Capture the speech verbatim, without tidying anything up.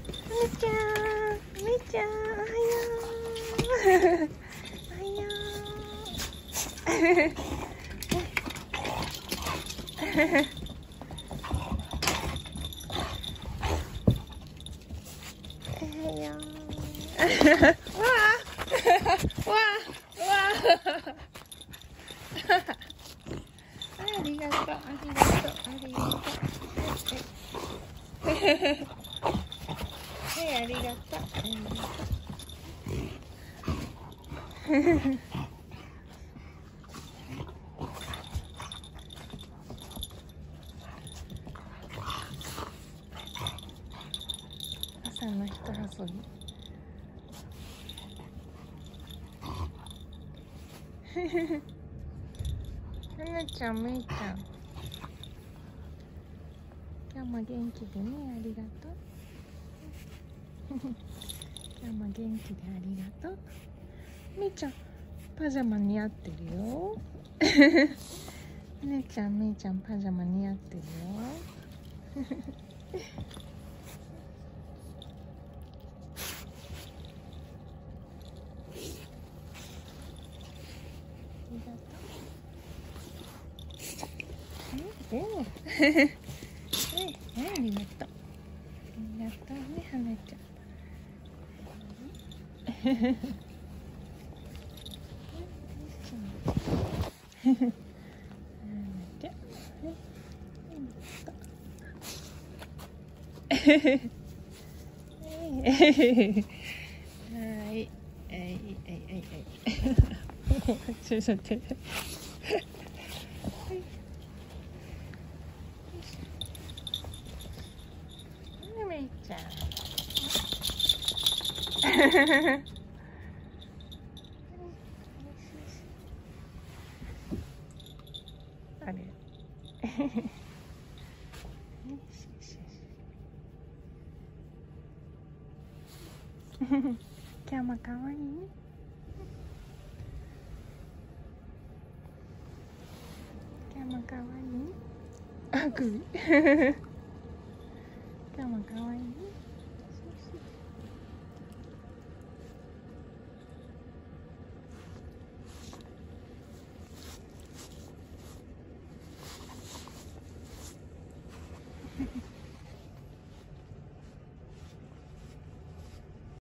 みーちゃん、みーちゃん、おはよう。おはよう。おはよう。わあ、わあ、わあ。ありがとう、ありがとう、ありがとう。はい、ありがとう。ありがとう。朝の人遊び。はなちゃん、めいちゃん。今日も元気でね、ありがとう。今日も元気でありがとう。めいちゃん、パジャマ似合ってるよ。姉ちゃん、めいちゃん、パジャマ似合ってるよ。ありがとう。え、おう。え、ありがとう。ありがとうね、はなちゃん。はい、はい、はい、はい。ちょっと待って。めいちゃん。あれ。今日も可愛いね。今日も可愛いね。あ、首。今日も可愛いね。